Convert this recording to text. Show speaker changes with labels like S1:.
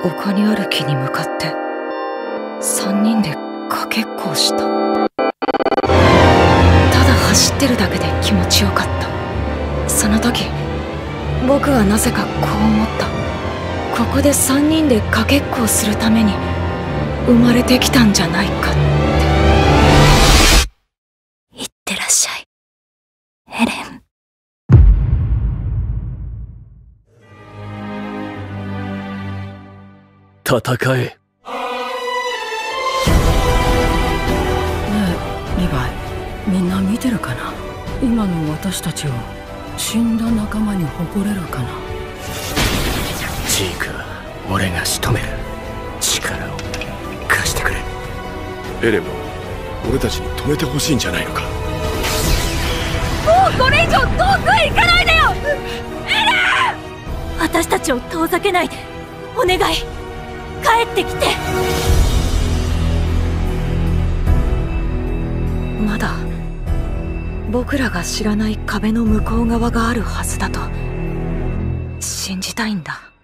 S1: 丘にある木に向かって3人でかけっこをした。ただ走ってるだけで気持ちよかった。その時僕はなぜかこう思った。ここで3人でかけっこをするために生まれてきたんじゃないかって。いってらっしゃい、エレン。
S2: 戦え。
S3: ねえ、リヴァイ、みんな見てるかな。今の私たちを死んだ仲間に誇れるかな。
S2: ジークは俺が仕留める。力を貸してくれ。
S4: エレンも俺たちに止めてほしいんじゃないのか。
S1: もうこれ以上遠くへ行かないでよ、エレン。私たちを遠ざけないで、お願い、帰ってきて。まだ僕らが知らない壁の向こう側があるはずだと信じたいんだ。